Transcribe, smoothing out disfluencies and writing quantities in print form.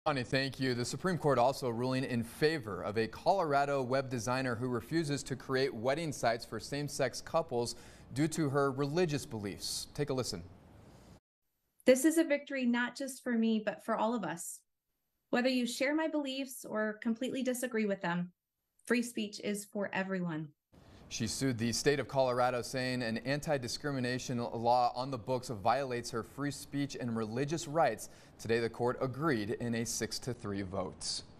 Bonnie, thank you. The Supreme Court also ruling in favor of a Colorado web designer who refuses to create wedding sites for same-sex couples due to her religious beliefs. Take a listen. This is a victory not just for me, but for all of us. Whether you share my beliefs or completely disagree with them, free speech is for everyone. She sued the state of Colorado, saying an anti-discrimination law on the books violates her free speech and religious rights. Today, the court agreed in a 6-3 vote.